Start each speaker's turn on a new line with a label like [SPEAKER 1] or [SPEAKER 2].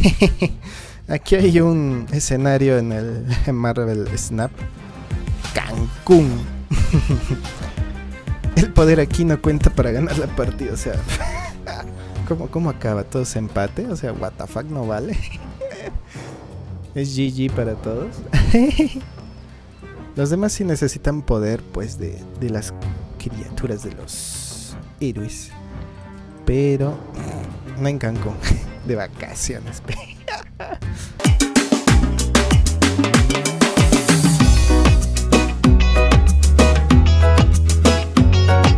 [SPEAKER 1] Aquí hay un escenario en el Marvel Snap. Cancún. El poder aquí no cuenta para ganar la partida, o sea... ¿Cómo acaba? ¿Todos empate? O sea, what the fuck, no vale. Es GG para todos. Los demás sí necesitan poder, pues, de las criaturas de los héroes. Pero no en Cancún, de vacaciones.